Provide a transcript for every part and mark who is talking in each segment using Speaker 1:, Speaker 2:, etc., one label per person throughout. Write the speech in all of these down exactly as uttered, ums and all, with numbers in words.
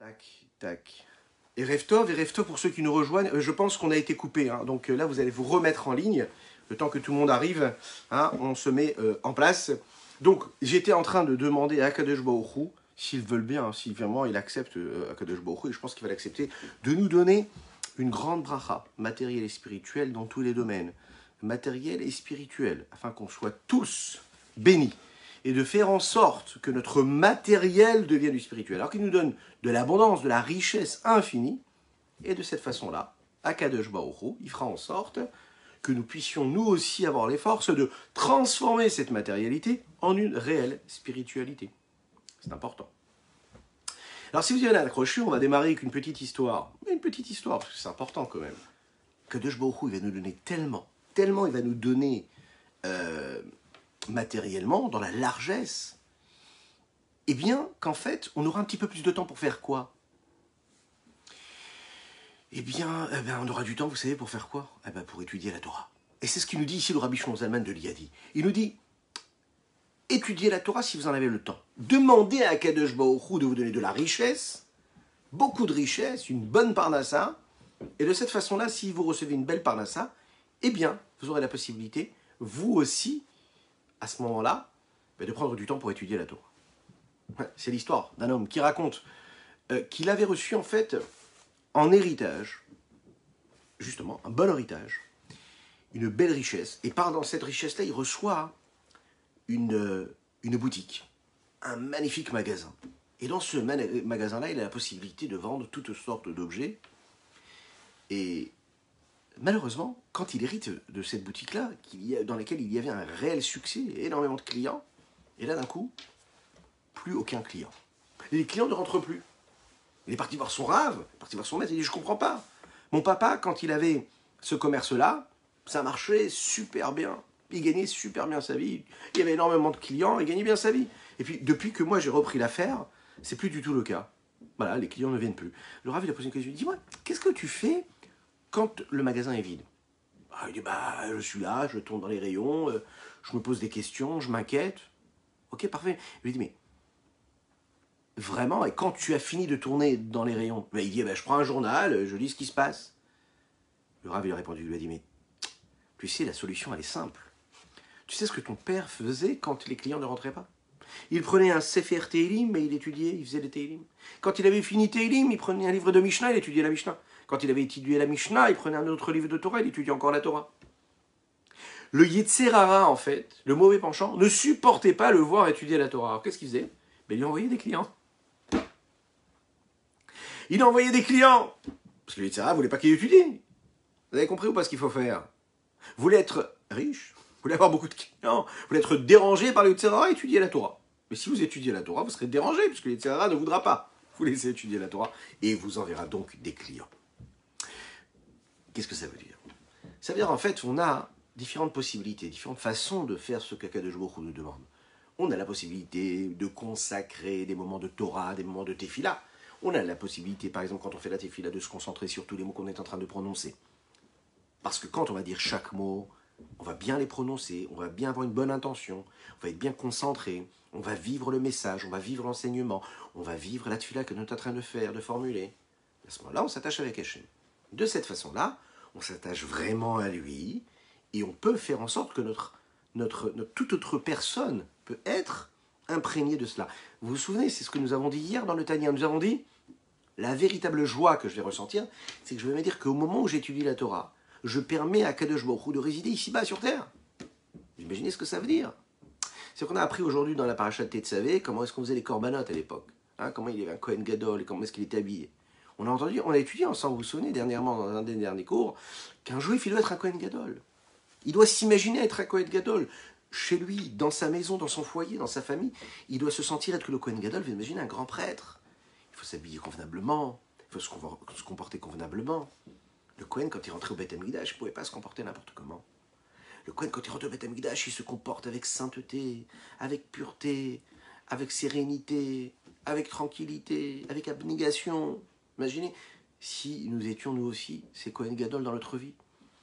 Speaker 1: Tac, tac. Et Reftov, et Reftov pour ceux qui nous rejoignent, je pense qu'on a été coupé. Hein, donc là, vous allez vous remettre en ligne. Le temps que tout le monde arrive, hein, on se met euh, en place. Donc, j'étais en train de demander à Akadosh Baruch Hu, s'ils veulent bien, hein, si vraiment il accepte euh, Akadosh Baruch Hu, et je pense qu'il va l'accepter, de nous donner une grande bracha, matérielle et spirituelle dans tous les domaines, matériel et spirituel, afin qu'on soit tous bénis, et de faire en sorte que notre matériel devienne du spirituel. Alors qu'il nous donne de l'abondance, de la richesse infinie, et de cette façon-là, Akadosh Baruch Hu, il fera en sorte que nous puissions nous aussi avoir les forces de transformer cette matérialité en une réelle spiritualité. C'est important. Alors si vous y avez accroché, on va démarrer avec une petite histoire. Une petite histoire, parce que c'est important quand même. Akadosh Baruch Hu, il va nous donner tellement, tellement il va nous donner euh, matériellement, dans la largesse, eh bien qu'en fait, on aura un petit peu plus de temps pour faire quoi ? Eh bien, eh bien, on aura du temps, vous savez, pour faire quoi ? Eh bien, pour étudier la Torah. Et c'est ce qu'il nous dit ici le Rabbi Shlomo Zalman de Liadi. Il nous dit, étudiez la Torah si vous en avez le temps. Demandez à Akadosh Baruch Hu de vous donner de la richesse, beaucoup de richesse, une bonne parnassa. Et de cette façon-là, si vous recevez une belle parnassa, eh bien, vous aurez la possibilité, vous aussi, à ce moment-là, de prendre du temps pour étudier la Torah. C'est l'histoire d'un homme qui raconte euh, qu'il avait reçu, en fait, en héritage, justement, un bon héritage, une belle richesse, et par dans cette richesse-là, il reçoit une, une boutique, un magnifique magasin. Et dans ce man- magasin-là, il a la possibilité de vendre toutes sortes d'objets. Et malheureusement, quand il hérite de cette boutique-là, qu'il y a, dans laquelle il y avait un réel succès, énormément de clients, et là, d'un coup, plus aucun client. Et les clients ne rentrent plus. Il est parti voir son rave, il est parti voir son maître, il dit « Je ne comprends pas. Mon papa, quand il avait ce commerce-là, ça marchait super bien. Il gagnait super bien sa vie. Il y avait énormément de clients, il gagnait bien sa vie. Et puis, depuis que moi j'ai repris l'affaire, c'est plus du tout le cas. Voilà, les clients ne viennent plus. » Le rave, il a posé une question, il dit « Dis-moi, qu'est-ce que tu fais quand le magasin est vide ?» Ah, il dit « Bah, je suis là, je tourne dans les rayons, euh, je me pose des questions, je m'inquiète. » Ok, parfait. Il lui dit « Mais vraiment, et quand tu as fini de tourner dans les rayons ?» Ben, il dit eh ben, « Je prends un journal, je lis ce qui se passe. » Le rave, il a répondu, il lui a dit « Mais tu sais, la solution, elle est simple. Tu sais ce que ton père faisait quand les clients ne rentraient pas ? Il prenait un Sefer Tehillim et il étudiait, il faisait des Tehillim. Quand il avait fini Tehillim, il prenait un livre de Mishnah, il étudiait la Mishnah. Quand il avait étudié la Mishnah, il prenait un autre livre de Torah, il étudiait encore la Torah. » Le Yetzer Hara, en fait, le mauvais penchant, ne supportait pas le voir étudier la Torah. Alors qu'est-ce qu'il faisait ? Ben, il lui envoyait des clients. Il envoyait des clients. Parce que le Yetzer Hara ne voulait pas qu'il étudie. Vous avez compris ou pas ce qu'il faut faire ? Vous voulez être riche ? Vous voulez avoir beaucoup de clients ? Vous voulez être dérangé par le Yetzer Hara ? Étudiez la Torah. Mais si vous étudiez la Torah, vous serez dérangé, puisque le Yetzer Hara ne voudra pas vous laisser étudier la Torah, et vous enverra donc des clients. Qu'est-ce que ça veut dire ? Ça veut dire, en fait, on a différentes possibilités, différentes façons de faire ce qu'Akadosh Baruch Hu nous demande. On a la possibilité de consacrer des moments de Torah, des moments de Tefila. On a la possibilité, par exemple, quand on fait la Tefila, de se concentrer sur tous les mots qu'on est en train de prononcer. Parce que quand on va dire chaque mot, on va bien les prononcer, on va bien avoir une bonne intention, on va être bien concentré, on va vivre le message, on va vivre l'enseignement, on va vivre la Tefila que nous sommes en train de faire, de formuler. À ce moment-là, on s'attache avec Hachem. De cette façon-là, on s'attache vraiment à lui, et on peut faire en sorte que notre, notre, notre, toute autre personne peut être imprégnée de cela. Vous vous souvenez, c'est ce que nous avons dit hier dans le Tanya. Nous avons dit, la véritable joie que je vais ressentir, c'est que je vais me dire qu'au moment où j'étudie la Torah, je permets à Kadosh Baruch Hu de résider ici-bas sur terre. Vous imaginez ce que ça veut dire ? C'est qu'on a appris aujourd'hui dans la paracha de Tetzavé comment est-ce qu'on faisait les corbanotes à l'époque. Hein, comment il y avait un Kohen Gadol et comment est-ce qu'il était habillé. On a entendu, on a étudié ensemble, vous vous souvenez, dernièrement, dans un des derniers cours, qu'un juif, il doit être un Kohen Gadol. Il doit s'imaginer être un Kohen Gadol. Chez lui, dans sa maison, dans son foyer, dans sa famille, il doit se sentir être le Kohen Gadol, vous imaginez un grand prêtre. Il faut s'habiller convenablement, il faut se comporter convenablement. Le Kohen, quand il rentrait au Beth Amikdash, il ne pouvait pas se comporter n'importe comment. Le Kohen, quand il rentre au Beth Amikdash, il se comporte avec sainteté, avec pureté, avec sérénité, avec tranquillité, avec abnégation. Imaginez si nous étions nous aussi ces Kohen Gadol dans notre vie.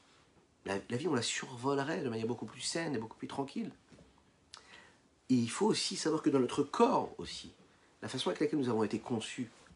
Speaker 1: La, la vie, on la survolerait de manière beaucoup plus saine et beaucoup plus tranquille. Et il faut aussi savoir que dans notre corps aussi, la façon avec laquelle nous avons été conçus,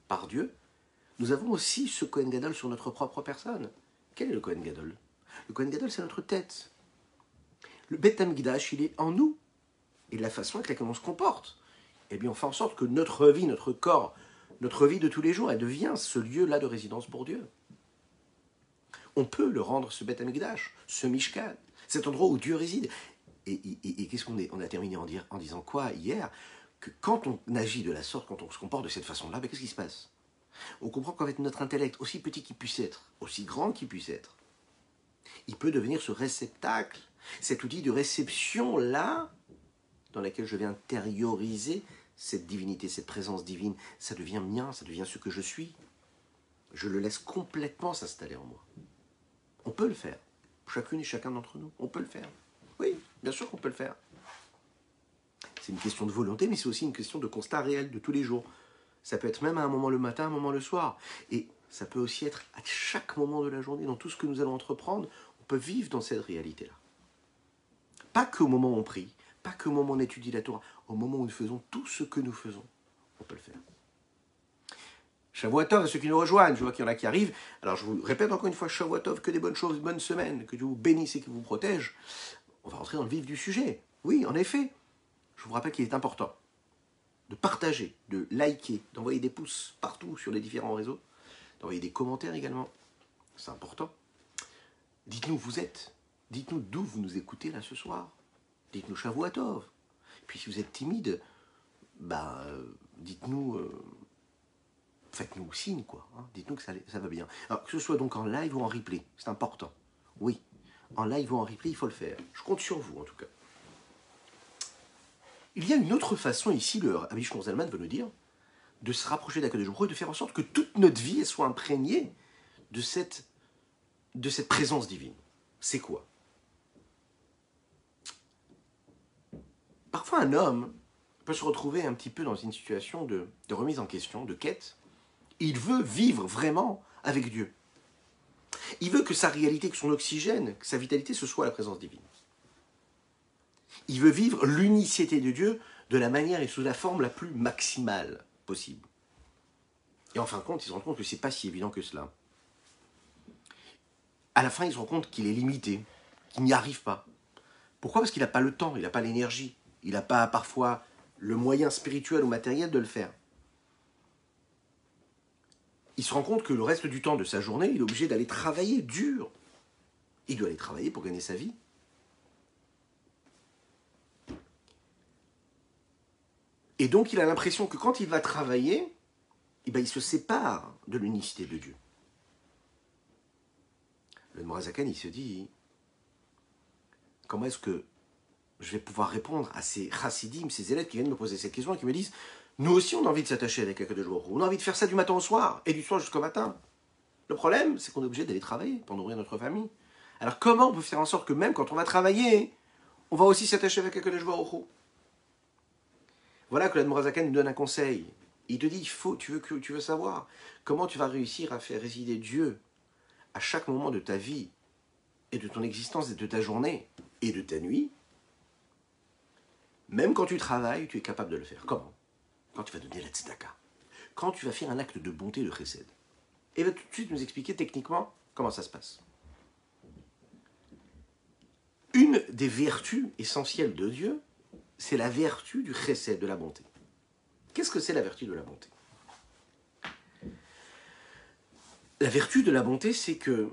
Speaker 1: par Dieu, nous avons aussi ce Kohen Gadol sur notre propre personne. Quel est le Kohen Gadol? Le Kohen Gadol, c'est notre tête. Le Beth Amikdash, il est en nous. Et la façon avec laquelle on se comporte, eh bien, on fait en sorte que notre vie, notre corps, notre vie de tous les jours, elle devient ce lieu-là de résidence pour Dieu. On peut le rendre, ce Beth Amikdash, ce Mishkan, cet endroit où Dieu réside. Et, et, et qu'est-ce qu'on est, on a terminé en, dire, en disant quoi hier? Que quand on agit de la sorte, quand on se comporte de cette façon-là, ben, qu'est-ce qui se passe? On comprend qu'en fait, notre intellect, aussi petit qu'il puisse être, aussi grand qu'il puisse être, il peut devenir ce réceptacle, cet outil de réception-là, dans lequel je vais intérioriser cette divinité, cette présence divine. Ça devient mien, ça devient ce que je suis. Je le laisse complètement s'installer en moi. On peut le faire. Chacune et chacun d'entre nous, on peut le faire. Oui, bien sûr qu'on peut le faire. C'est une question de volonté, mais c'est aussi une question de constat réel de tous les jours. Ça peut être même à un moment le matin, à un moment le soir. Et ça peut aussi être à chaque moment de la journée, dans tout ce que nous allons entreprendre, on peut vivre dans cette réalité-là. Pas qu'au moment où on prie, pas qu'au moment où on étudie la Torah, au moment où nous faisons tout ce que nous faisons, on peut le faire. Shavuot Tov à ceux qui nous rejoignent, je vois qu'il y en a qui arrivent. Alors je vous répète encore une fois, Shavuot Tov, que des bonnes choses, bonne semaine, que Dieu vous bénisse et qu'il vous protège. On va rentrer dans le vif du sujet. Oui, en effet, je vous rappelle qu'il est important de partager, de liker, d'envoyer des pouces partout sur les différents réseaux, d'envoyer des commentaires également. C'est important. Dites-nous où vous êtes. Dites-nous d'où vous nous écoutez là ce soir. Dites-nous Shavuot Tov. Puis si vous êtes timide, bah, euh, dites-nous, euh, faites-nous signe, quoi. Hein. Dites-nous que ça, ça va bien. Alors, que ce soit donc en live ou en replay, c'est important. Oui, en live ou en replay, il faut le faire. Je compte sur vous, en tout cas. Il y a une autre façon ici, le Rabbi Shlomo Zalman veut nous dire, de se rapprocher d'Akadosh Baruch Hu et de faire en sorte que toute notre vie elle soit imprégnée de cette, de cette présence divine. C'est quoi? Parfois, un homme peut se retrouver un petit peu dans une situation de, de remise en question, de quête. Il veut vivre vraiment avec Dieu. Il veut que sa réalité, que son oxygène, que sa vitalité, ce soit la présence divine. Il veut vivre l'unicité de Dieu de la manière et sous la forme la plus maximale possible. Et en fin de compte, il se rend compte que ce n'est pas si évident que cela. À la fin, il se rend compte qu'il est limité, qu'il n'y arrive pas. Pourquoi? Parce qu'il n'a pas le temps, il n'a pas l'énergie, il n'a pas parfois le moyen spirituel ou matériel de le faire. Il se rend compte que le reste du temps de sa journée, il est obligé d'aller travailler dur. Il doit aller travailler pour gagner sa vie. Et donc, il a l'impression que quand il va travailler, eh ben, il se sépare de l'unicité de Dieu. Le Morazakan, il se dit, comment est-ce que je vais pouvoir répondre à ces chassidim, ces élèves qui viennent me poser cette question et qui me disent, nous aussi on a envie de s'attacher avec Akadosh Baruch Hu, on a envie de faire ça du matin au soir, et du soir jusqu'au matin. Le problème, c'est qu'on est obligé d'aller travailler pour nourrir notre famille. Alors comment on peut faire en sorte que même quand on va travailler, on va aussi s'attacher avec Akadosh Baruch Hu? Voilà que l'Admorazakan nous donne un conseil. Il te dit, il faut, tu veux, tu veux savoir comment tu vas réussir à faire résider Dieu à chaque moment de ta vie et de ton existence et de ta journée et de ta nuit. Même quand tu travailles, tu es capable de le faire. Comment? Quand tu vas donner la tzedaka. Quand tu vas faire un acte de bonté, de chesed. Et va tout de suite nous expliquer techniquement comment ça se passe. Une des vertus essentielles de Dieu, c'est la vertu du chesed, de la bonté. Qu'est-ce que c'est la vertu de la bonté? La vertu de la bonté, c'est que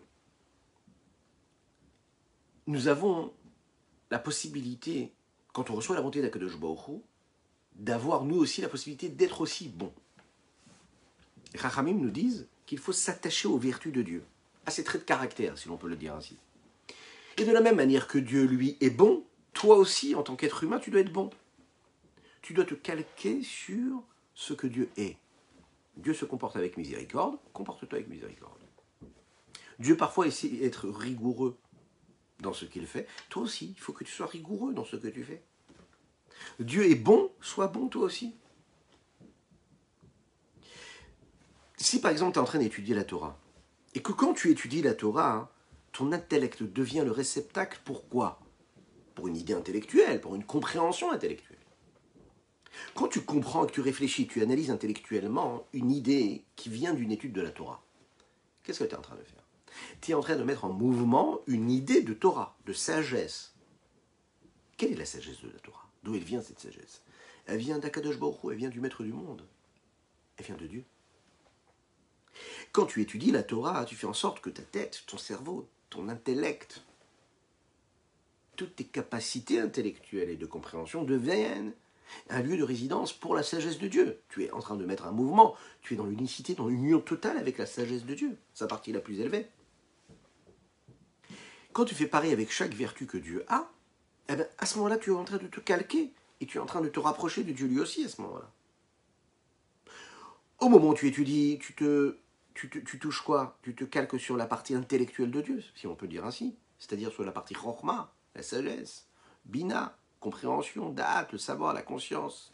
Speaker 1: nous avons la possibilité, quand on reçoit la bonté d'Akadosh Baruch Hu, d'avoir nous aussi la possibilité d'être aussi bons. Les Chachamim nous disent qu'il faut s'attacher aux vertus de Dieu, à ses traits de caractère, si l'on peut le dire ainsi. Et de la même manière que Dieu, lui, est bon, toi aussi, en tant qu'être humain, tu dois être bon. Tu dois te calquer sur ce que Dieu est. Dieu se comporte avec miséricorde, comporte-toi avec miséricorde. Dieu parfois essaie d'être rigoureux dans ce qu'il fait. Toi aussi, il faut que tu sois rigoureux dans ce que tu fais. Dieu est bon, sois bon toi aussi. Si par exemple tu es en train d'étudier la Torah, et que quand tu étudies la Torah, hein, ton intellect devient le réceptacle, pourquoi? Pour une idée intellectuelle, pour une compréhension intellectuelle. Quand tu comprends, que tu réfléchis, tu analyses intellectuellement une idée qui vient d'une étude de la Torah, qu'est-ce que tu es en train de faire? Tu es en train de mettre en mouvement une idée de Torah, de sagesse. Quelle est la sagesse de la Torah? D'où elle vient cette sagesse? Elle vient d'Akadosh Baruch Hu, elle vient du Maître du monde. Elle vient de Dieu. Quand tu étudies la Torah, tu fais en sorte que ta tête, ton cerveau, ton intellect, toutes tes capacités intellectuelles et de compréhension deviennent un lieu de résidence pour la sagesse de Dieu. Tu es en train de mettre un mouvement, tu es dans l'unicité, dans l'union totale avec la sagesse de Dieu, sa partie la plus élevée. Quand tu fais pareil avec chaque vertu que Dieu a, eh bien, à ce moment-là, tu es en train de te calquer et tu es en train de te rapprocher de Dieu lui aussi à ce moment-là. Au moment où tu étudies, tu te, tu, te, tu touches quoi? Tu te calques sur la partie intellectuelle de Dieu, si on peut dire ainsi, c'est-à-dire sur la partie chorma, la sagesse, bina, compréhension, da'at, le savoir, la conscience.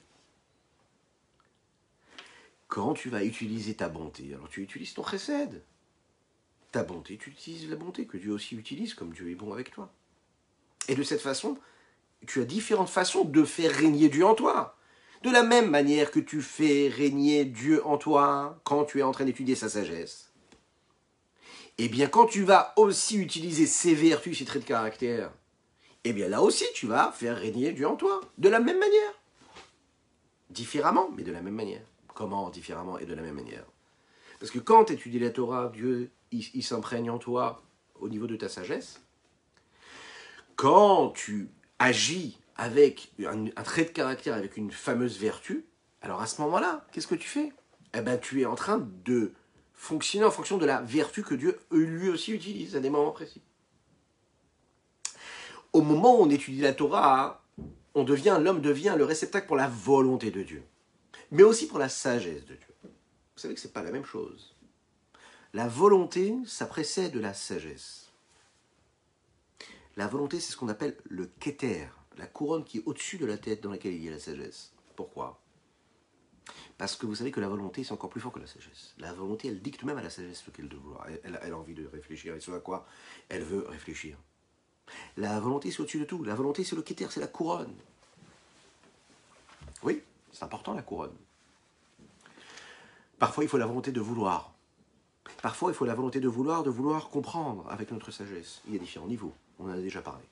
Speaker 1: Quand tu vas utiliser ta bonté, alors tu utilises ton chesed. Ta bonté, tu utilises la bonté que Dieu aussi utilise, comme Dieu est bon avec toi. Et de cette façon, tu as différentes façons de faire régner Dieu en toi. De la même manière que tu fais régner Dieu en toi quand tu es en train d'étudier sa sagesse. Eh bien, quand tu vas aussi utiliser ses vertus, ses traits de caractère, eh bien là aussi, tu vas faire régner Dieu en toi. De la même manière. Différemment, mais de la même manière. Comment différemment et de la même manière? Parce que quand tu étudies la Torah, Dieu, il, il s'imprègne en toi au niveau de ta sagesse. Quand tu agis avec un, un trait de caractère, avec une fameuse vertu, alors à ce moment-là, qu'est-ce que tu fais? Eh bien, tu es en train de fonctionner en fonction de la vertu que Dieu lui aussi utilise à des moments précis. Au moment où on étudie la Torah, on devient, l'homme devient le réceptacle pour la volonté de Dieu, mais aussi pour la sagesse de Dieu. Vous savez que ce n'est pas la même chose. La volonté, ça précède la sagesse. La volonté, c'est ce qu'on appelle le keter, la couronne qui est au-dessus de la tête dans laquelle il y a la sagesse. Pourquoi? Parce que vous savez que la volonté, c'est encore plus fort que la sagesse. La volonté, elle dicte même à la sagesse ce qu'elle doit vouloir. Elle, elle, elle a envie de réfléchir. Et ce à quoi elle veut réfléchir. La volonté, c'est au-dessus de tout. La volonté, c'est le keter, c'est la couronne. Oui, c'est important la couronne. Parfois, il faut la volonté de vouloir. Parfois, il faut la volonté de vouloir, de vouloir comprendre avec notre sagesse. Il y a différents niveaux. On en a déjà parlé.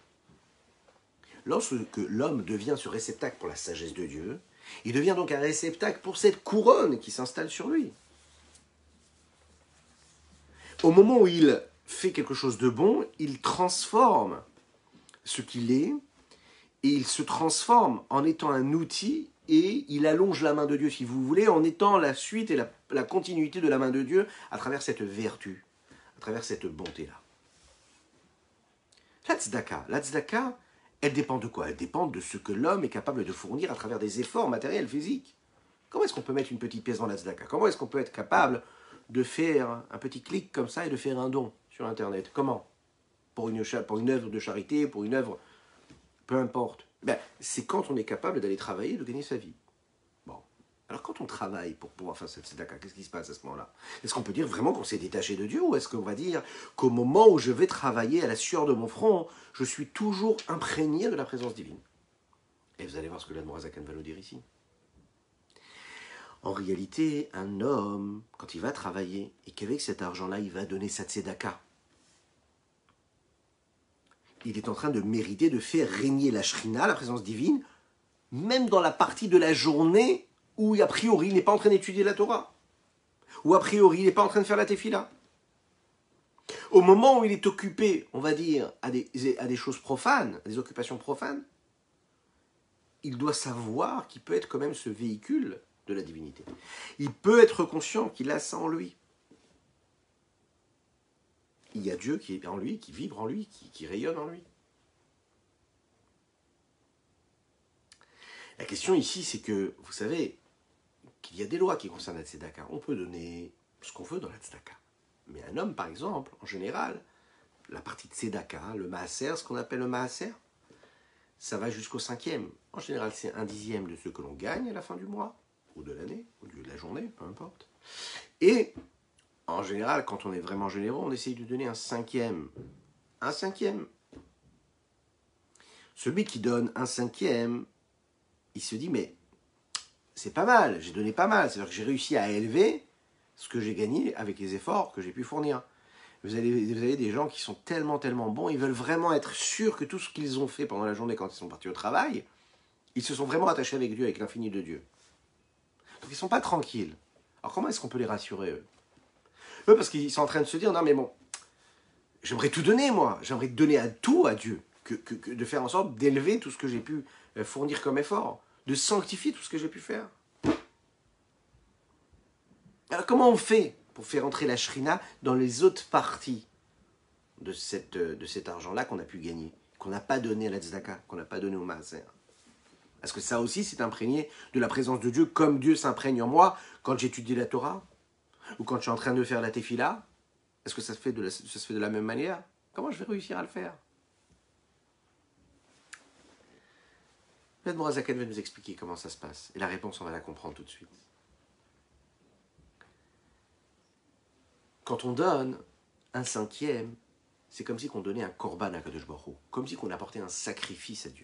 Speaker 1: Lorsque l'homme devient ce réceptacle pour la sagesse de Dieu, il devient donc un réceptacle pour cette couronne qui s'installe sur lui. Au moment où il fait quelque chose de bon, il transforme ce qu'il est, et il se transforme en étant un outil, et il allonge la main de Dieu, si vous voulez, en étant la suite et la, la continuité de la main de Dieu à travers cette vertu, à travers cette bonté-là. La tzedaka, la tzedaka, elle dépend de quoi? Elle dépend de ce que l'homme est capable de fournir à travers des efforts matériels, physiques. Comment est-ce qu'on peut mettre une petite pièce dans la tzedaka? Comment est-ce qu'on peut être capable de faire un petit clic comme ça et de faire un don sur Internet? Comment? Pour une, pour une œuvre de charité, pour une œuvre, peu importe. Ben, c'est quand on est capable d'aller travailler et de gagner sa vie. Bon. Alors quand on travaille pour pouvoir faire cette tzedaka, qu'est-ce qui se passe à ce moment-là? Est-ce qu'on peut dire vraiment qu'on s'est détaché de Dieu, ou est-ce qu'on va dire qu'au moment où je vais travailler à la sueur de mon front, je suis toujours imprégné de la présence divine? Et vous allez voir ce que l'Admor HaZaken va nous dire ici. En réalité, un homme, quand il va travailler, et qu'avec cet argent-là, il va donner sa tzedaka, il est en train de mériter de faire régner la Shrina, la présence divine, même dans la partie de la journée où, a priori, il n'est pas en train d'étudier la Torah. Ou, a priori, il n'est pas en train de faire la tefila. Au moment où il est occupé, on va dire, à des, à des choses profanes, à des occupations profanes, il doit savoir qu'il peut être quand même ce véhicule de la divinité. Il peut être conscient qu'il a ça en lui. Il y a Dieu qui est en lui, qui vibre en lui, qui, qui rayonne en lui. La question ici, c'est que, vous savez, qu'il y a des lois qui concernent la tzedaka. On peut donner ce qu'on veut dans la tzedaka. Mais un homme, par exemple, en général, la partie de tzedaka, le maaser, ce qu'on appelle le maaser, ça va jusqu'au cinquième. En général, c'est un dixième de ce que l'on gagne à la fin du mois, ou de l'année, ou de la journée, peu importe. Et en général, quand on est vraiment généreux, on essaye de donner un cinquième. Un cinquième. Celui qui donne un cinquième, il se dit, mais c'est pas mal, j'ai donné pas mal. C'est-à-dire que j'ai réussi à élever ce que j'ai gagné avec les efforts que j'ai pu fournir. Vous avez, vous avez des gens qui sont tellement, tellement bons, ils veulent vraiment être sûrs que tout ce qu'ils ont fait pendant la journée quand ils sont partis au travail, ils se sont vraiment attachés avec Dieu, avec l'infini de Dieu. Donc ils ne sont pas tranquilles. Alors comment est-ce qu'on peut les rassurer, eux? Eux, parce qu'ils sont en train de se dire, non mais bon, j'aimerais tout donner, moi. J'aimerais donner à tout à Dieu. Que, que, que de faire en sorte d'élever tout ce que j'ai pu fournir comme effort. De sanctifier tout ce que j'ai pu faire. Alors comment on fait pour faire entrer la shrina dans les autres parties de, cette, de cet argent-là qu'on a pu gagner, qu'on n'a pas donné à la tzedaka, qu'on n'a pas donné au maaser? Parce que ça aussi, c'est imprégné de la présence de Dieu, comme Dieu s'imprègne en moi quand j'étudie la Torah, ou quand je suis en train de faire la tefila. Est-ce que ça se fait de la, ça se fait de la même manière? Comment je vais réussir à le faire? L'Admor HaZaken va nous expliquer comment ça se passe. Et la réponse, on va la comprendre tout de suite. Quand on donne un cinquième, c'est comme si on donnait un korban à Kadosh Baruch Hu, comme si on apportait un sacrifice à Dieu.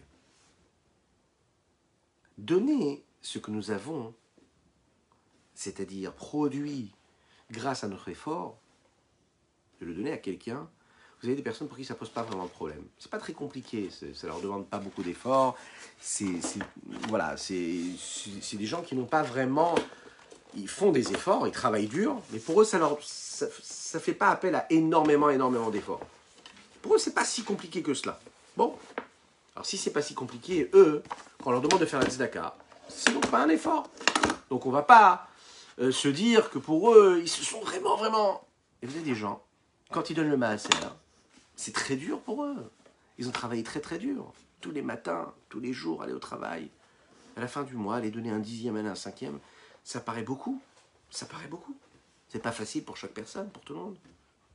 Speaker 1: Donner ce que nous avons, c'est-à-dire produit grâce à notre effort, de le donner à quelqu'un. Vous avez des personnes pour qui ça ne pose pas vraiment de problème. C'est pas très compliqué, ça ne leur demande pas beaucoup d'efforts. C'est, c'est, voilà, c'est, c'est des gens qui n'ont pas vraiment... Ils font des efforts, ils travaillent dur, mais pour eux, ça ne ça, ça fait pas appel à énormément, énormément d'efforts. Pour eux, c'est pas si compliqué que cela. Bon, alors si c'est pas si compliqué, eux, quand on leur demande de faire la tzedaka, c'est donc pas un effort. Donc on va pas euh, se dire que pour eux, ils se sont vraiment, vraiment... Et vous avez des gens, quand ils donnent le maaser, c'est très dur pour eux. Ils ont travaillé très très dur. Tous les matins, tous les jours, aller au travail. À la fin du mois, aller donner un dixième, aller un cinquième, ça paraît beaucoup. Ça paraît beaucoup. C'est pas facile pour chaque personne, pour tout le monde.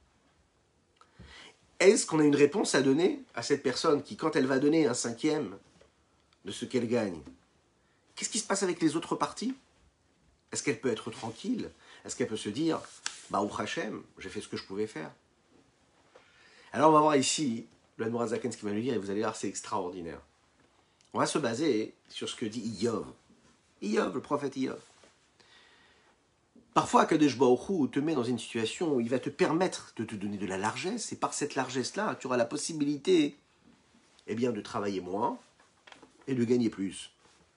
Speaker 1: Est-ce qu'on a une réponse à donner à cette personne qui, quand elle va donner un cinquième de ce qu'elle gagne, qu'est-ce qui se passe avec les autres parties? Est-ce qu'elle peut être tranquille? Est-ce qu'elle peut se dire, Baruch Hashem, j'ai fait ce que je pouvais faire? Alors on va voir ici le Admor HaZaken, ce qu'il va nous dire, et vous allez voir, c'est extraordinaire. On va se baser sur ce que dit Iyov. Iyov, le prophète Iyov. Parfois, Kadosh Baruch Hu te met dans une situation où il va te permettre de te donner de la largesse, et par cette largesse-là, tu auras la possibilité eh bien, de travailler moins et de gagner plus.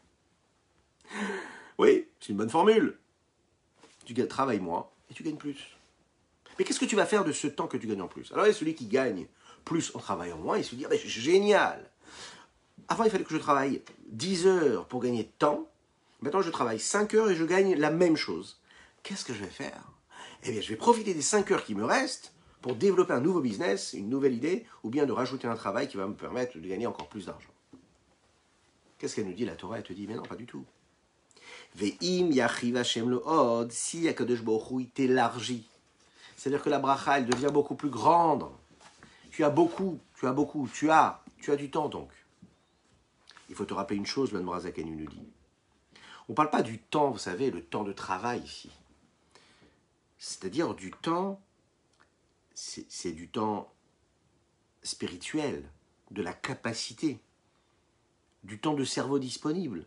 Speaker 1: Oui, c'est une bonne formule. Tu travailles moins et tu gagnes plus. Mais qu'est-ce que tu vas faire de ce temps que tu gagnes en plus? Alors il y a celui qui gagne plus en travaillant moins, il se dit, ah ben, c'est génial. Avant, il fallait que je travaille dix heures pour gagner de temps. Maintenant, je travaille cinq heures et je gagne la même chose. Qu'est-ce que je vais faire? Eh bien, je vais profiter des cinq heures qui me restent pour développer un nouveau business, une nouvelle idée, ou bien de rajouter un travail qui va me permettre de gagner encore plus d'argent. Qu'est-ce qu'elle nous dit, la Torah? Elle te dit, mais non, pas du tout. Ve'im yachiv Hashem lo'od, si Akadosh Baruch Hu t'élargit. C'est-à-dire que la bracha, elle devient beaucoup plus grande. Tu as beaucoup, tu as beaucoup, tu as, tu as du temps donc. Il faut te rappeler une chose, l'Admor HaZaken nous dit. On ne parle pas du temps, vous savez, le temps de travail ici. C'est-à-dire du temps, c'est, c'est du temps spirituel, de la capacité, du temps de cerveau disponible.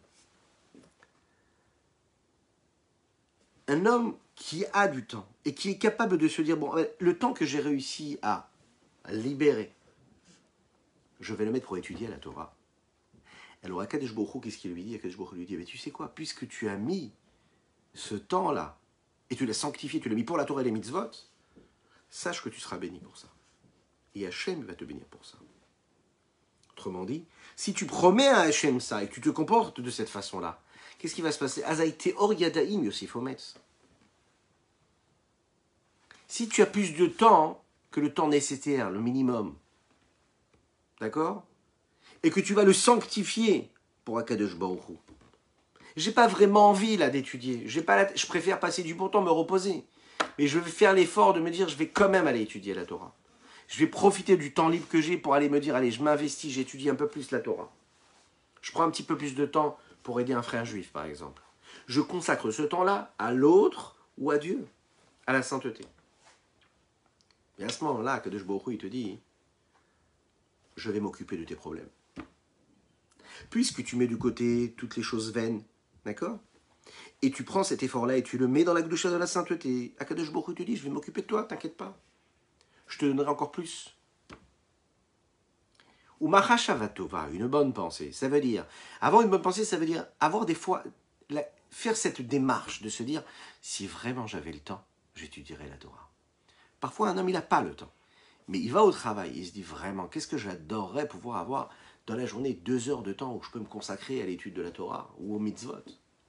Speaker 1: Un homme qui a du temps et qui est capable de se dire, bon, le temps que j'ai réussi à libérer, je vais le mettre pour étudier la Torah. Alors, Akadosh Baruch Hu, qu'est-ce qu'il lui dit? Akadosh Baruch Hu lui dit, mais tu sais quoi, puisque tu as mis ce temps-là, et tu l'as sanctifié, tu l'as mis pour la Torah et les mitzvot, sache que tu seras béni pour ça. Et Hachem va te bénir pour ça. Autrement dit, si tu promets à Hachem ça, et que tu te comportes de cette façon-là, qu'est-ce qui va se passer? Azaïte or yadaim Yosif Ometz. Si tu as plus de temps que le temps nécessaire, le minimum, d'accord? Et que tu vas le sanctifier pour Akadosh Baruch Hu. J'ai pas vraiment envie là d'étudier. J'ai pas la... Je préfère passer du bon temps, me reposer. Mais je vais faire l'effort de me dire, je vais quand même aller étudier la Torah. Je vais profiter du temps libre que j'ai pour aller me dire, allez, je m'investis, j'étudie un peu plus la Torah. Je prends un petit peu plus de temps pour aider un frère juif, par exemple. Je consacre ce temps-là à l'autre ou à Dieu, à la sainteté. Et à ce moment-là, Kadosh Baruch Hu, il te dit, je vais m'occuper de tes problèmes. Puisque tu mets de côté toutes les choses vaines, d'accord? Et tu prends cet effort-là et tu le mets dans la Gdusha de la sainteté. Akadosh Baruch Hu te dit, je vais m'occuper de toi, t'inquiète pas. Je te donnerai encore plus. Ou Mahashavatova, une bonne pensée. Ça veut dire, avoir une bonne pensée, ça veut dire avoir des fois, la, faire cette démarche de se dire, si vraiment j'avais le temps, j'étudierais la Torah. Parfois, un homme, il n'a pas le temps. Mais il va au travail, il se dit vraiment, qu'est-ce que j'adorerais pouvoir avoir dans la journée deux heures de temps où je peux me consacrer à l'étude de la Torah ou au mitzvot.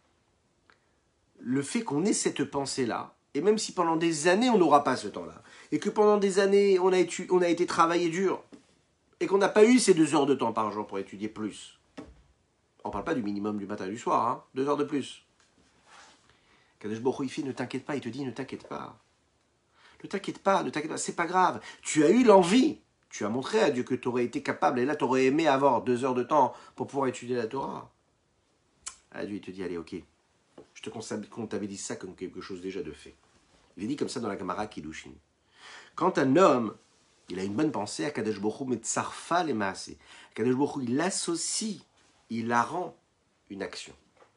Speaker 1: Le fait qu'on ait cette pensée-là, et même si pendant des années on n'aura pas ce temps-là, et que pendant des années on a, étu- on a été travaillé dur, et qu'on n'a pas eu ces deux heures de temps par jour pour étudier plus, on ne parle pas du minimum du matin et du soir, hein, deux heures de plus. Kadosh Baruch Hu, il fait, ne t'inquiète pas, il te dit, ne t'inquiète pas. Ne t'inquiète pas, ne t'inquiète pas, c'est pas grave. Tu as eu l'envie, tu as montré à Dieu que tu aurais été capable, et là tu aurais aimé avoir deux heures de temps pour pouvoir étudier la Torah. Ah, Dieu, il te dit, allez, ok, je te comptabilise ça comme quelque chose déjà de fait. Il est dit comme ça dans la Gemara Kiddushin. Quand un homme, il a une bonne pensée, à Kadosh Baruch Hu metzarfa le maaseh. Kadosh Baruch Hu, il l'associe, il la rend une action.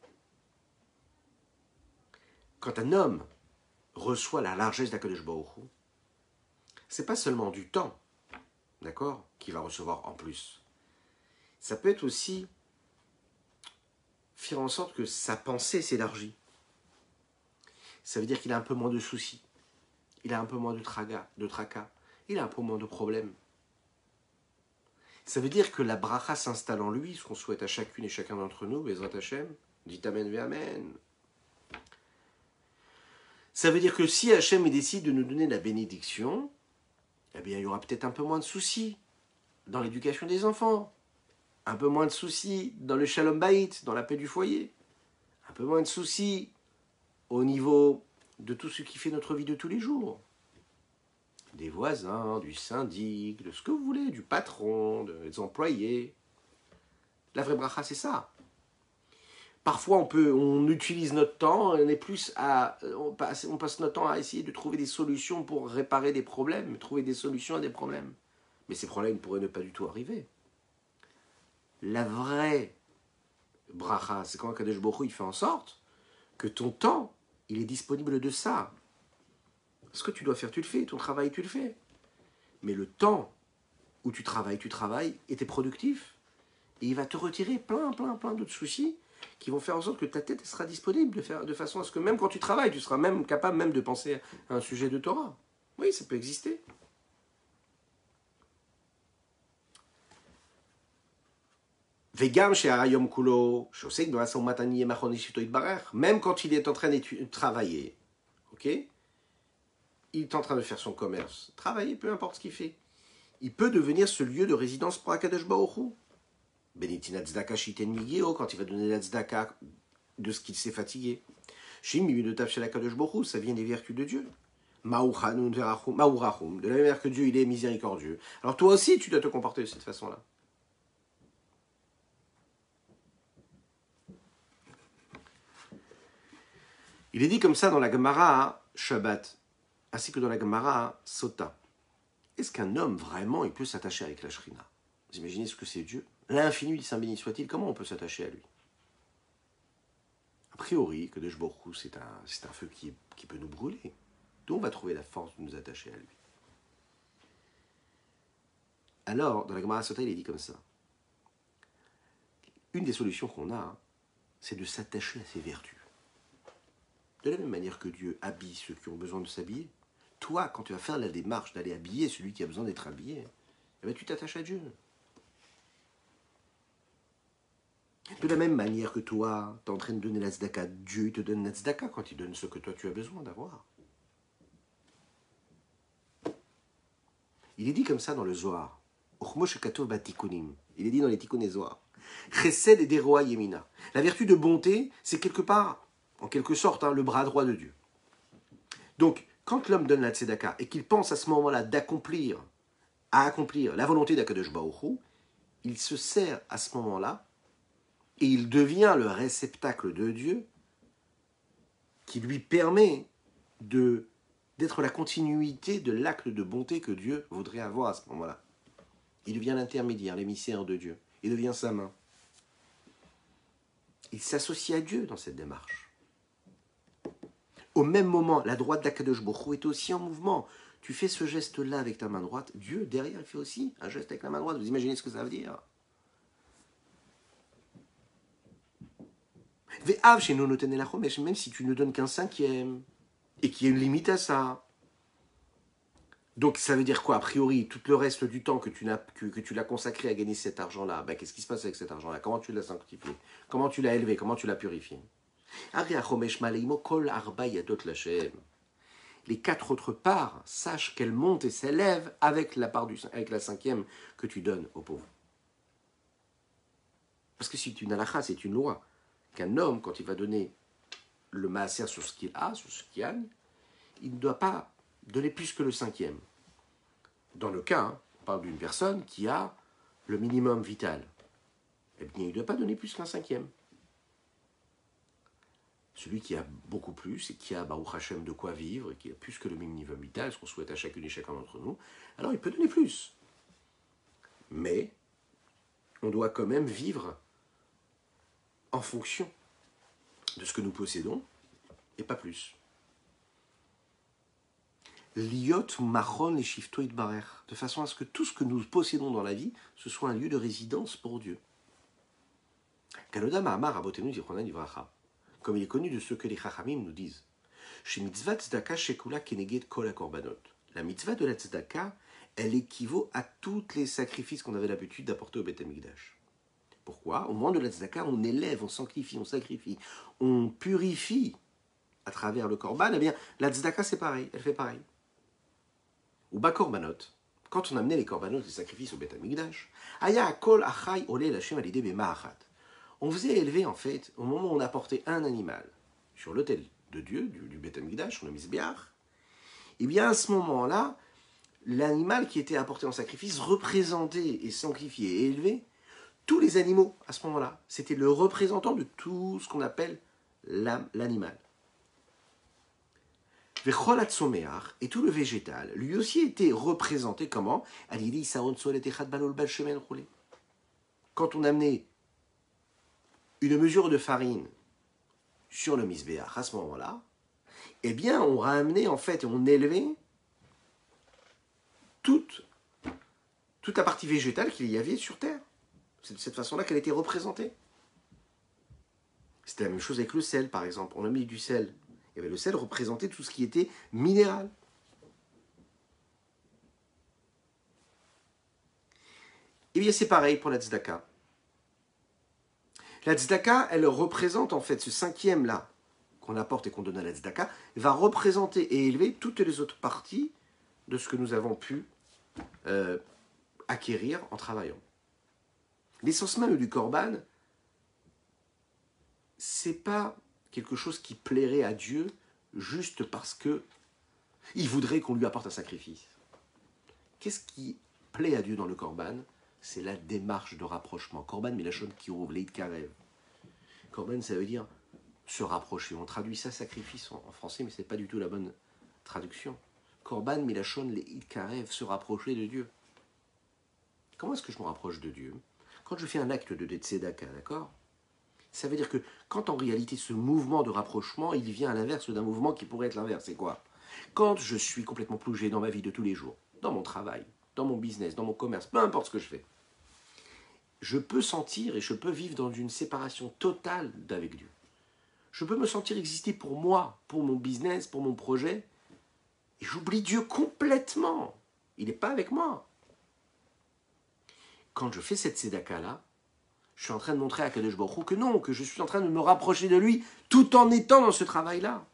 Speaker 1: Quand un homme reçoit la largesse d'Akadosh Baruch Hu, c'est pas seulement du temps, d'accord, qu'il va recevoir en plus. Ça peut être aussi faire en sorte que sa pensée s'élargit. Ça veut dire qu'il a un peu moins de soucis, il a un peu moins de traga, de tracas, il a un peu moins de problèmes. Ça veut dire que la bracha s'installe en lui, ce qu'on souhaite à chacune et chacun d'entre nous, Bezrat Hashem, dit Amen ve Amen. Ça veut dire que si Hachem décide de nous donner la bénédiction, eh bien, il y aura peut-être un peu moins de soucis dans l'éducation des enfants, un peu moins de soucis dans le shalom bayit, dans la paix du foyer, un peu moins de soucis au niveau de tout ce qui fait notre vie de tous les jours. Des voisins, du syndic, de ce que vous voulez, du patron, des employés. La vraie bracha, c'est ça. Parfois, on, peut, on utilise notre temps, on, est plus à, on, passe, on passe notre temps à essayer de trouver des solutions pour réparer des problèmes, trouver des solutions à des problèmes. Mais ces problèmes pourraient ne pas du tout arriver. La vraie bracha, c'est quand Kadosh Baruch Hu, il fait en sorte que ton temps, il est disponible de ça. Ce que tu dois faire, tu le fais. Ton travail, tu le fais. Mais le temps où tu travailles, tu travailles, et tu es productif. Et il va te retirer plein, plein, plein d'autres soucis qui vont faire en sorte que ta tête sera disponible de, faire, de façon à ce que même quand tu travailles, tu seras même capable même de penser à un sujet de Torah. Oui, ça peut exister. Vegam chez Arayom Kulo, même quand il est en train de travailler, ok, il est en train de faire son commerce, travailler, peu importe ce qu'il fait, il peut devenir ce lieu de résidence pour Akadosh Baruch Hu. Benitinat tzedaka shiten migio, quand il va donner la tzedaka de ce qu'il s'est fatigué. Shim miudotav shel Akadosh Baruch Hu, ça vient des vertus de Dieu. Ma'urachum, de la même manière que Dieu, il est miséricordieux. Alors toi aussi, tu dois te comporter de cette façon-là. Il est dit comme ça dans la Gemara Shabbat, ainsi que dans la Gemara Sota. Est-ce qu'un homme, vraiment, il peut s'attacher avec la Shrina? Vous imaginez ce que c'est Dieu? L'infini, Saint béni soit-il, comment on peut s'attacher à lui? A priori, que Kadosh Baruch Hu, c'est un, c'est un feu qui, qui peut nous brûler. D'où on va trouver la force de nous attacher à lui? Alors, dans la Gemara Sota, il est dit comme ça. Une des solutions qu'on a, hein, c'est de s'attacher à ses vertus. De la même manière que Dieu habille ceux qui ont besoin de s'habiller, toi, quand tu vas faire la démarche d'aller habiller celui qui a besoin d'être habillé, eh bien, tu t'attaches à Dieu. De la même manière que toi, tu es en train de donner la tzedaka, Dieu il te donne la tzedaka quand il donne ce que toi tu as besoin d'avoir. Il est dit comme ça dans le Zohar. Il est dit dans les Tikkuné Zohar. Chesed et Deroa Yemina. La vertu de bonté, c'est quelque part, en quelque sorte, hein, le bras droit de Dieu. Donc, quand l'homme donne la tzedaka et qu'il pense à ce moment-là d'accomplir, à accomplir la volonté d'Akadosh Baruch Hu, il se sert à ce moment-là et il devient le réceptacle de Dieu qui lui permet de, d'être la continuité de l'acte de bonté que Dieu voudrait avoir à ce moment-là. Il devient l'intermédiaire, l'émissaire de Dieu. Il devient sa main. Il s'associe à Dieu dans cette démarche. Au même moment, la droite d'Akadosh Baruch Hu est aussi en mouvement. Tu fais ce geste-là avec ta main droite, Dieu, derrière, il fait aussi un geste avec la main droite. Vous imaginez ce que ça veut dire? Ve'av chez nous, même si tu ne donnes qu'un cinquième, et qu'il y a une limite à ça. Donc ça veut dire quoi? A priori, tout le reste du temps que tu, n'as, que, que tu l'as consacré à gagner cet argent-là, ben, qu'est-ce qui se passe avec cet argent-là? Comment tu l'as sanctifié? Comment tu l'as élevé? Comment tu l'as purifié? Les quatre autres parts, sache qu'elles montent et s'élèvent avec la part du, avec la cinquième que tu donnes aux pauvres. Parce que c'est une halakha, c'est une loi, qu'un homme, quand il va donner le maaser sur ce qu'il a, sur ce qu'il a, il ne doit pas donner plus que le cinquième. Dans le cas, hein, on parle d'une personne qui a le minimum vital. Eh bien, il ne doit pas donner plus qu'un cinquième. Celui qui a beaucoup plus et qui a, Baruch Hashem, de quoi vivre, et qui a plus que le minimum vital, ce qu'on souhaite à chacune et chacun d'entre nous, alors il peut donner plus. Mais on doit quand même vivre en fonction de ce que nous possédons, et pas plus. Liot machon et shifto itbarer, de façon à ce que tout ce que nous possédons dans la vie, ce soit un lieu de résidence pour Dieu. Kalodam Amar Abotenu Zichronan Ivracha, comme il est connu de ce que les Chachamim nous disent. Chez mitzvah tzedaka shekula keneged kol hakorbanot. La mitzvah de la tzedaka, elle équivaut à tous les sacrifices qu'on avait l'habitude d'apporter au Beth Amikdash. Pourquoi? Au moment de la tzedaka, on élève, on sanctifie, on sacrifie, on purifie à travers le korban. Eh bien, la tzedaka, c'est pareil, elle fait pareil. Ou ba korbanot, quand on amenait les korbanot, les sacrifices au Beth Amikdash, aya kol achai ole lachem alidé bema'achat. On faisait élever, en fait, au moment où on apportait un animal sur l'autel de Dieu, du, du Beth Amikdash, sur le Mizbeach, et bien à ce moment-là, l'animal qui était apporté en sacrifice représentait et sanctifié et élevé tous les animaux à ce moment-là. C'était le représentant de tout ce qu'on appelle l'animal. Et tout le végétal, lui aussi était représenté comment? Quand on amenait une mesure de farine sur le misbéach à ce moment-là, eh bien on ramenait en fait, on élevait toute, toute la partie végétale qu'il y avait sur Terre. C'est de cette façon-là qu'elle était représentée. C'était la même chose avec le sel, par exemple. On a mis du sel. Et bien, le sel représentait tout ce qui était minéral. Et bien c'est pareil pour la tzedaka. La tzedaka, elle représente en fait ce cinquième-là qu'on apporte et qu'on donne à la tzedaka, va représenter et élever toutes les autres parties de ce que nous avons pu euh, acquérir en travaillant. L'essence même du korban, c'est pas quelque chose qui plairait à Dieu juste parce que il voudrait qu'on lui apporte un sacrifice. Qu'est-ce qui plaît à Dieu dans le korban? C'est la démarche de rapprochement. Korban, milachon kiruv, leit karev. Korban, ça veut dire se rapprocher. On traduit ça sacrifice en, en français, mais ce n'est pas du tout la bonne traduction. Korban, milachon, leit karev, se rapprocher de Dieu. Comment est-ce que je me rapproche de Dieu? Quand je fais un acte de tzedaka, d'accord? Ça veut dire que quand en réalité ce mouvement de rapprochement, il vient à l'inverse d'un mouvement qui pourrait être l'inverse. C'est quoi? Quand je suis complètement plongé dans ma vie de tous les jours, dans mon travail, dans mon business, dans mon commerce, peu importe ce que je fais, je peux sentir et je peux vivre dans une séparation totale d'avec Dieu. Je peux me sentir exister pour moi, pour mon business, pour mon projet, et j'oublie Dieu complètement. Il n'est pas avec moi. Quand je fais cette tzedaka-là, je suis en train de montrer à Kadosh Baruch Hu que non, que je suis en train de me rapprocher de lui tout en étant dans ce travail-là.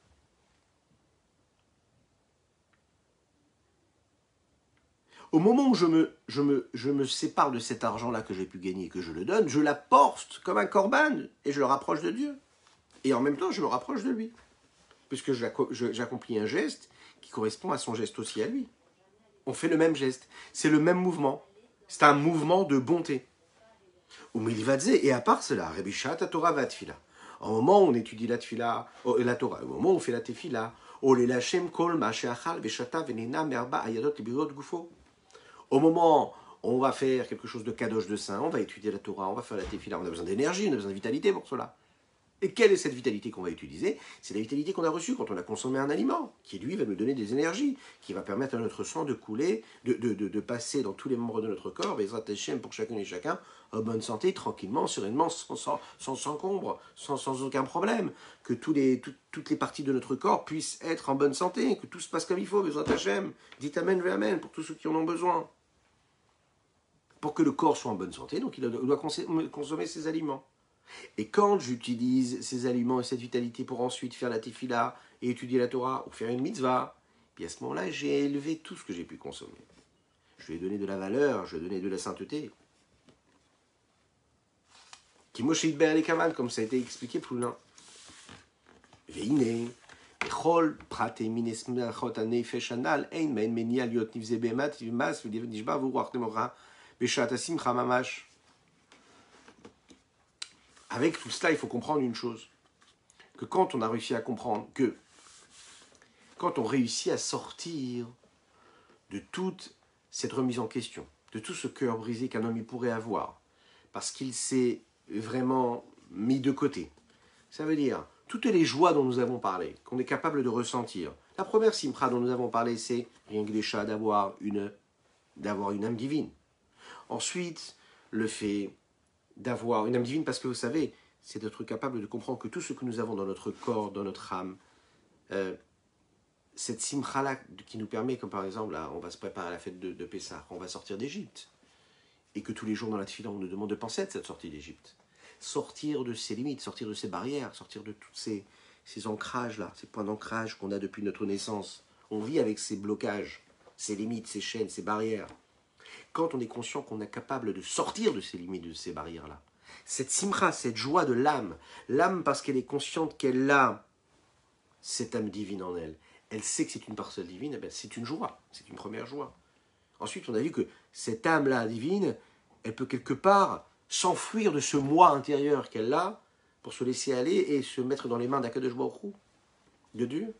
Speaker 1: Au moment où je me, je me, je me sépare de cet argent-là que j'ai pu gagner et que je le donne, je l'apporte comme un korban et je le rapproche de Dieu. Et en même temps, je me rapproche de lui. Puisque j'accomplis un geste qui correspond à son geste aussi à lui. On fait le même geste. C'est le même mouvement. C'est un mouvement de bonté. Et à part cela, Rebishat Torah va tefila. Au moment où on étudie la tefila, la Torah, au moment où on fait la tefila, au moment où on va faire quelque chose de kadosh de saint, on va étudier la Torah, on va faire la tefila, on a besoin d'énergie, on a besoin de vitalité pour cela. Et quelle est cette vitalité qu'on va utiliser? C'est la vitalité qu'on a reçue quand on a consommé un aliment, qui lui va nous donner des énergies, qui va permettre à notre sang de couler, de, de, de, de passer dans tous les membres de notre corps, Bezrat Hashem pour chacun et chacun, en bonne santé, tranquillement, sereinement, sans, sans, sans encombre, sans, sans aucun problème, que tous les, tout, toutes les parties de notre corps puissent être en bonne santé, que tout se passe comme il faut, Bezrat Hashem. Dites Amen, ve Amen, pour tous ceux qui en ont besoin. Pour que le corps soit en bonne santé, donc il doit consommer ses aliments. Et quand j'utilise ces aliments et cette vitalité pour ensuite faire la tefila et étudier la Torah ou faire une mitzvah, puis à ce moment-là, j'ai élevé tout ce que j'ai pu consommer. Je lui ai donné de la valeur, je lui ai donné de la sainteté. Kimoshit be'alekaman, comme ça a été expliqué plus loin. Veine, echol prate minesmachot anefesh anal, ein men menia liot nivze be'emat v'mas v'nishba v'ruach temora b'shat asimcha mamash. Avec tout cela, il faut comprendre une chose, que quand on a réussi à comprendre que, quand on réussit à sortir de toute cette remise en question, de tout ce cœur brisé qu'un homme il pourrait avoir, parce qu'il s'est vraiment mis de côté, ça veut dire, toutes les joies dont nous avons parlé, qu'on est capable de ressentir. La première simcha dont nous avons parlé, c'est rien que déjà d'avoir une, d'avoir une âme divine. Ensuite, le fait d'avoir une âme divine, parce que vous savez, c'est d'être capable de comprendre que tout ce que nous avons dans notre corps, dans notre âme, euh, cette simcha-là qui nous permet, comme par exemple, là, on va se préparer à la fête de, de Pessah, on va sortir d'Égypte, et que tous les jours dans la tefila, on nous demande de penser à cette sortie d'Égypte. Sortir de ses limites, sortir de ses barrières, sortir de tous ces, ces ancrages-là, ces points d'ancrage qu'on a depuis notre naissance. On vit avec ces blocages, ces limites, ces chaînes, ces barrières. Quand on est conscient qu'on est capable de sortir de ces limites, de ces barrières-là, cette simcha, cette joie de l'âme, l'âme parce qu'elle est consciente qu'elle a cette âme divine en elle, elle sait que c'est une parcelle divine, eh bien c'est une joie, c'est une première joie. Ensuite, on a vu que cette âme-là divine, elle peut quelque part s'enfuir de ce moi intérieur qu'elle a pour se laisser aller et se mettre dans les mains d'Akadosh Baruch Hu, de Dieu.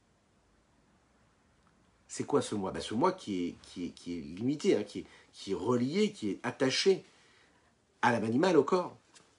Speaker 1: C'est quoi ce moi? Ben, ce moi qui est, qui est, qui est limité, hein, qui, est, qui est relié, qui est attaché à l'âme animale, au corps.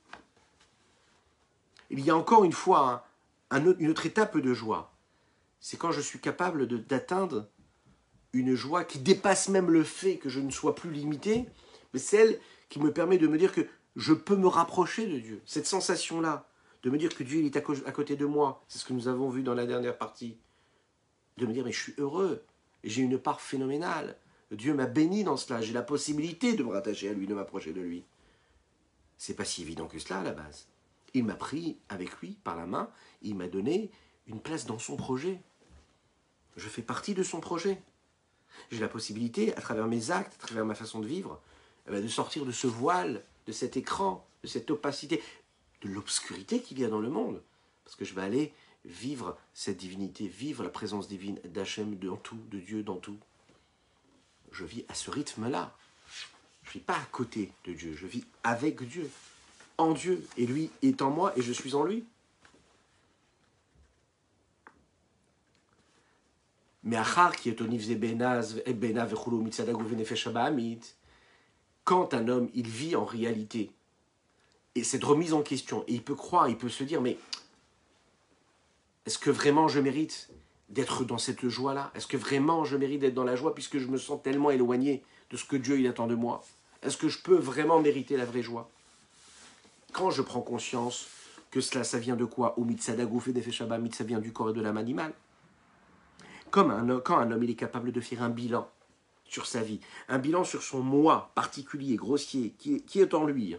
Speaker 1: Il y a encore une fois un, un autre, une autre étape de joie. C'est quand je suis capable de, d'atteindre une joie qui dépasse même le fait que je ne sois plus limité, mais celle qui me permet de me dire que je peux me rapprocher de Dieu. Cette sensation-là, de me dire que Dieu il est à, co- à côté de moi, c'est ce que nous avons vu dans la dernière partie. De me dire, mais je suis heureux, j'ai une part phénoménale. Dieu m'a béni dans cela, j'ai la possibilité de me rattacher à lui, de m'approcher de lui. C'est pas si évident que cela à la base. Il m'a pris avec lui par la main, il m'a donné une place dans son projet. Je fais partie de son projet. J'ai la possibilité, à travers mes actes, à travers ma façon de vivre, de sortir de ce voile, de cet écran, de cette opacité, de l'obscurité qu'il y a dans le monde. Parce que je vais aller vivre cette divinité, vivre la présence divine d'Hachem dans tout, de Dieu dans tout. Je vis à ce rythme-là. Je ne vis pas à côté de Dieu, je vis avec Dieu, en Dieu, et lui est en moi et je suis en lui. Mais achar qui est au nivze benaz et benav vechulu mitzadagu venefesh habahamit, quand un homme il vit en réalité et cette remise en question et il peut croire, il peut se dire mais est-ce que vraiment je mérite d'être dans cette joie-là? Est-ce que vraiment je mérite d'être dans la joie puisque je me sens tellement éloigné de ce que Dieu il attend de moi? Est-ce que je peux vraiment mériter la vraie joie? Quand je prends conscience que cela, ça vient de quoi? Ou mitzadagu venefesh habahamit, ça vient du corps et de l'âme animale. Comme un, quand un homme il est capable de faire un bilan sur sa vie, un bilan sur son moi particulier, grossier, qui est, qui est en lui,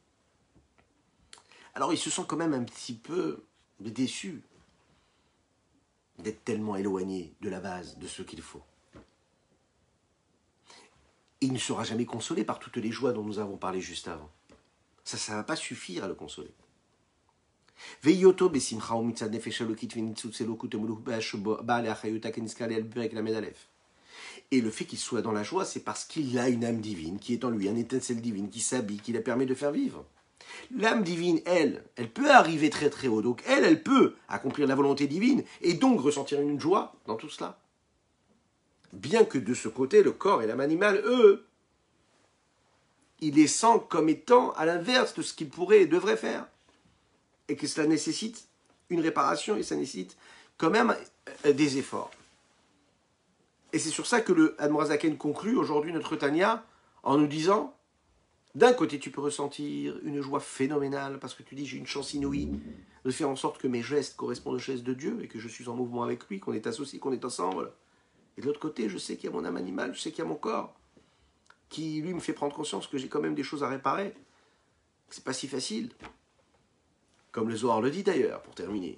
Speaker 1: alors il se sent quand même un petit peu déçu d'être tellement éloigné de la base, de ce qu'il faut. Il ne sera jamais consolé par toutes les joies dont nous avons parlé juste avant. Ça, ça ne va pas suffire à le consoler. Veyoto besimcha ou mitzad nefesh elokit venitzutzelot kutemuluh ba'al achayuta keniskal el berek lamed alef. Et le fait qu'il soit dans la joie, c'est parce qu'il a une âme divine qui est en lui, un étincelle divine qui s'habille, qui la permet de faire vivre. L'âme divine, elle, elle peut arriver très très haut. Donc elle, elle peut accomplir la volonté divine et donc ressentir une joie dans tout cela. Bien que de ce côté, le corps et l'âme animale, eux, ils les sentent comme étant à l'inverse de ce qu'ils pourraient et devraient faire. et que cela nécessite une réparation et ça nécessite quand même euh, des efforts. Et c'est sur ça que le Admorazaken conclut aujourd'hui notre Tanya en nous disant, d'un côté tu peux ressentir une joie phénoménale parce que tu dis j'ai une chance inouïe de faire en sorte que mes gestes correspondent aux gestes de Dieu et que je suis en mouvement avec lui, qu'on est associés, qu'on est ensemble. Et de l'autre côté, je sais qu'il y a mon âme animale, je sais qu'il y a mon corps qui lui me fait prendre conscience que j'ai quand même des choses à réparer. C'est pas si facile. Comme le Zohar le dit d'ailleurs, pour terminer.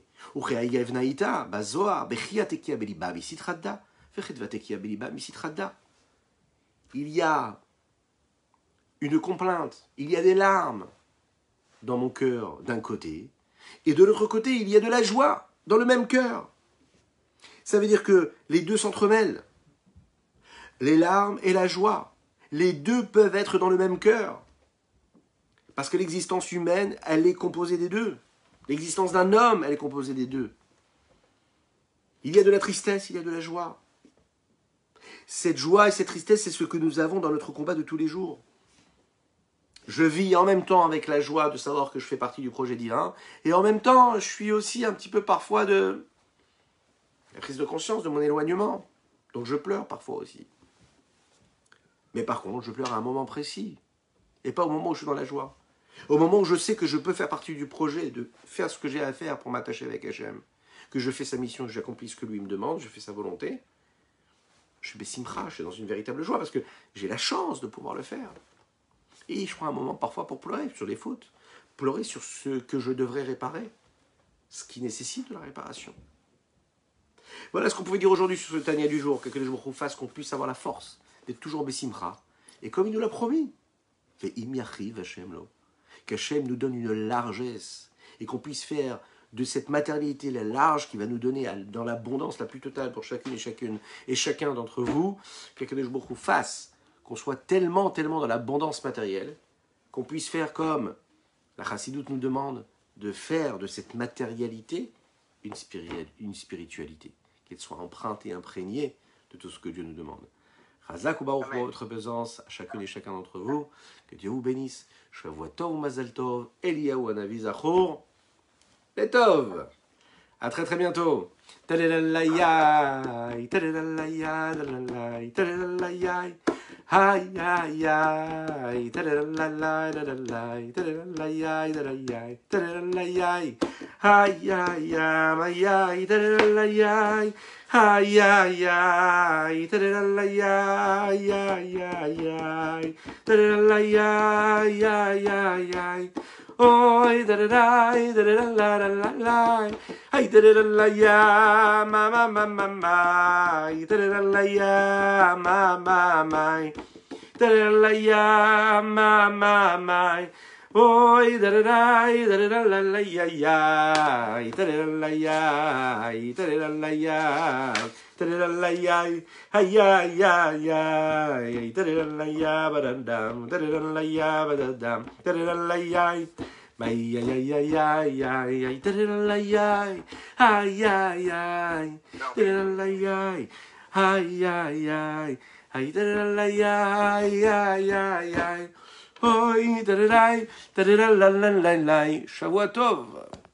Speaker 1: Il y a une complainte, il y a des larmes dans mon cœur d'un côté, et de l'autre côté, il y a de la joie dans le même cœur. Ça veut dire que les deux s'entremêlent. Les larmes et la joie, les deux peuvent être dans le même cœur. Parce que l'existence humaine, elle est composée des deux. L'existence d'un homme, elle est composée des deux. Il y a de la tristesse, il y a de la joie. Cette joie et cette tristesse, c'est ce que nous avons dans notre combat de tous les jours. Je vis en même temps avec la joie de savoir que je fais partie du projet divin, et en même temps, je suis aussi un petit peu parfois de la prise de conscience de mon éloignement. Donc je pleure parfois aussi. Mais par contre, je pleure à un moment précis, et pas au moment où je suis dans la joie. Au moment où je sais que je peux faire partie du projet, de faire ce que j'ai à faire pour m'attacher avec Hachem, que je fais sa mission, que j'accomplis ce que lui me demande, je fais sa volonté, je suis bessimcha, je suis dans une véritable joie, parce que j'ai la chance de pouvoir le faire. Et je prends un moment parfois pour pleurer sur les fautes, pleurer sur ce que je devrais réparer, ce qui nécessite de la réparation. Voilà ce qu'on pouvait dire aujourd'hui sur ce Tanya du jour, que les jours fasse qu'on puisse avoir la force d'être toujours bessimcha. Et comme il nous l'a promis, qu'Hachem nous donne une largesse et qu'on puisse faire de cette matérialité la large qui va nous donner dans l'abondance la plus totale pour chacune et chacune et chacun d'entre vous, qu'Akadosh Baruch Hu fasse qu'on soit tellement, tellement dans l'abondance matérielle, qu'on puisse faire comme la Chassidoute nous demande de faire de cette matérialité une, spiri- une spiritualité, qu'elle soit empreinte et imprégnée de tout ce que Dieu nous demande. Chazak ou Baruch pour votre présence, à chacune et chacun d'entre vous, que Dieu vous bénisse. Shavua Tov, Mazal Tov, Eliyahu Hanavi Zachor, Letov. À très très bientôt. Tadelalayai, tadelalayai, tadelalayai, tadelalayai. Hi, hi, hi, tadelalayai, tadelalayai, tadelalayai, tadelalayai, tadelalayai. Hi, hi, hi, tadelalayai. Hi, hi, hi, tadelalayai, hi, hi, hi, tadelalayai, hi, hi, hi. Oi, da da da, da da la la la la, ay da da la ya, ma ma ma ma ma, da da la ya, ma ma ma, da da la ya, ma ma ma. Oi, da da da, da da la la ya ya, da da la ya, da da la ya. Ay ay ay ay ay tadalaya badadam tadalaya badadam tadalaya ay ay ay ay ay ay tadalaya ay ay ay tadalaya ay ay ay ay tadalaya ay ay ay ay oy tadalay tadalalay Shavua Tov.